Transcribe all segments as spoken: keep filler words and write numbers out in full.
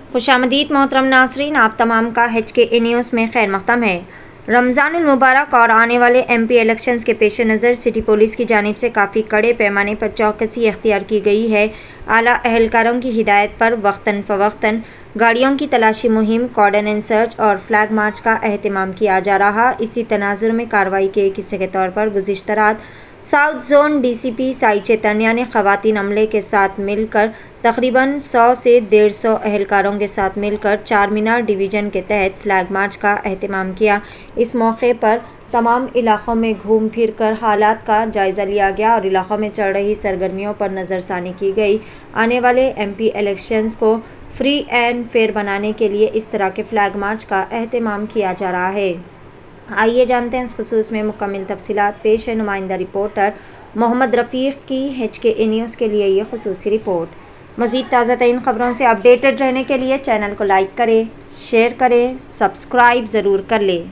खुशामदीद मोहतरम नासरीन, आप तमाम का एच के ए न्यूज़ में खैर मक़दम है। रमज़ानुल मुबारक और आने वाले एम पी इलेक्शंस के पेश नज़र सिटी पुलिस की जानिब से काफ़ी कड़े पैमाने पर चौकसी अख्तियार की गई है। आला अहलकारों की हिदायत पर वक्तन फ़वक्तन गाड़ियों की तलाशी मुहिम, कॉर्डन एंड सर्च और फ्लैग मार्च का अहतमाम किया जा रहा। इसी तनाजुर में कार्रवाई के एक हिस्से के तौर पर गुज़िश्ता रात south zone D C P Sai Chaitanya ने ख़वातीन अमले के साथ मिलकर तकरीबन सौ से डेढ़ सौ अहलकारों के साथ मिलकर चार मीनार डिवीज़न के तहत फ्लैग मार्च का अहतमाम किया। इस मौके पर तमाम इलाक़ों में घूम फिर कर हालात का जायज़ा लिया गया और इलाक़ों में चल रही सरगर्मियों पर नज़रसानी की गई। आने वाले एम पी इलेक्शंस को फ्री एंड फेयर बनाने के लिए इस तरह के फ्लैग मार्च का अहतमाम किया जा रहा है। आइए जानते हैं इस खुसूस में मुकम्मल तफसीलात। पेश है नुमाइंदा रिपोर्टर मोहम्मद रफ़ीक की एच के ए न्यूज़ के लिए ये खुसूसी रिपोर्ट। मज़ीद ताज़ा तरीन ख़बरों से अपडेटेड रहने के लिए चैनल को लाइक करें, शेयर करें, सब्सक्राइब ज़रूर कर लें।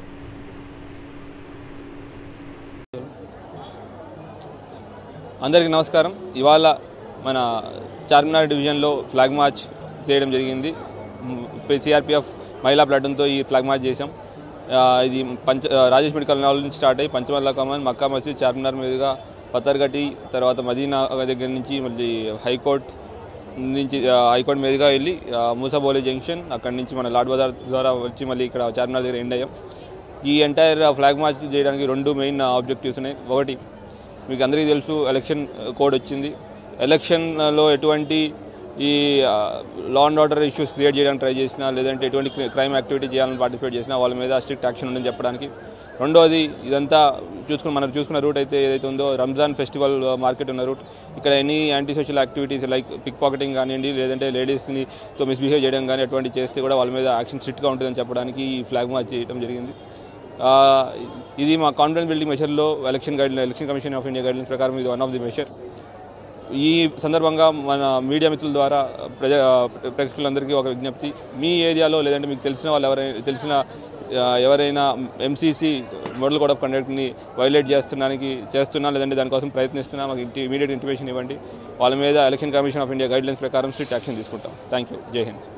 అందరికీ నమస్కారం। ఇవాళ మన చార్మినార్ డివిజన్లో ఫ్లాగ్ మార్చ్ చేయడం జరిగింది। సిఆర్పిఎఫ్ మహిళా ప్లాటూన్తో ఈ ఫ్లాగ్ మార్చ్ చేసాం। ఇది పంచ రాజేష్ మెడికల్ కాలేజ్ నుంచి స్టార్ట్ అయ్యి పంచమల్లా కమాన్, మక్కా మసీద్, చార్మినార్ మీదుగా పత్తర్గట్టి, తర్వాత మదీనా దగ్గర నుంచి మళ్ళీ హైకోర్ట్ నుంచి హైకోర్ట్ మీదుగా వెళ్ళి మూసాబోలే జంక్షన్, అక్కడి నుంచి మన లాడ్ బజార్ ద్వారా వచ్చి మళ్ళీ ఇక్కడ చార్మినార్ దగ్గర ఎండ్ అయ్యాం। ఈ ఎంటైర్ ఫ్లాగ్ మార్చ్ చేయడానికి రెండు మెయిన్ ఆబ్జెక్టివ్స్ ఉన్నాయి। ఒకటి, మీకు అందరికీ తెలుసు, ఎలక్షన్ కోడ్ వచ్చింది। ఎలక్షన్లో ఎటువంటి ఈ law and order issues create చేయడానికి ట్రై చేసినా, లేదంటే ఎటువంటి క్రైమ్ యాక్టివిటీ చేయాలని పార్టిసిపేట్ చేసినా వాళ్ళ మీద స్ట్రిక్ట్ యాక్షన్ ఉందని చెప్పడానికి। రెండోది, ఇదంతా చూసుకుని మనం చూసుకున్న రూట్ అయితే ఏదైతే ఉందో రంజాన్ ఫెస్టివల్ మార్కెట్ ఉన్న రూట్, ఇక్కడ any anti social activities like pickpocketing కానివ్వండి, లేదంటే లేడీస్ని తో మిస్బిహేవ్ చేయడం కానీ అటువంటి చేస్తే కూడా వాళ్ళ మీద యాక్షన్ స్ట్రిక్ట్గా ఉంటుందని చెప్పడానికి ఈ ఫ్లాగ్ మార్చ్ చేయడం జరిగింది। ఇది మా కాన్ఫిడెన్స్ బిల్డింగ్ మెషర్లో election guide election commission of India guidelines ప్రకారం ఇది వన్ ఆఫ్ ది మెషర్। ఈ సందర్భంగా మన మీడియా మిత్రుల ద్వారా ప్రజా ప్రేక్షకులందరికీ ఒక విజ్ఞప్తి, మీ ఏరియాలో లేదంటే మీకు తెలిసిన వాళ్ళు ఎవరైనా తెలిసిన ఎవరైనా ఎంసీసీ మోడల్ కోడ్ ఆఫ్ కండక్ట్ని వైలేట్ చేస్తున్నానికి చేస్తున్నా లేదంటే దానికోసం ప్రయత్నిస్తున్నా మాకు ఇమీడియట్ ఇంటిమేషన్ ఇవ్వండి। వాళ్ళ మీద election commission of India guidelines ప్రకారం స్ట్రిక్ట్ యాక్షన్ తీసుకుంటాం। Thank you. జై హింద్।